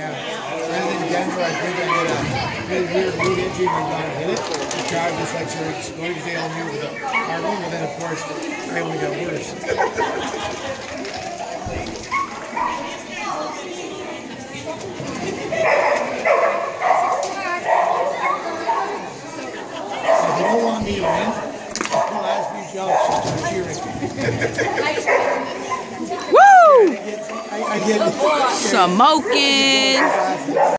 And in Denver, I think I did a really weird boot injury and gone and hit it. The crowd just like sort of exploded because they all knew it was a hard one, but then of course, I only got worse. If you don't want me to win, I'll ask you jobs just to cheering. Woo! I get Smoking.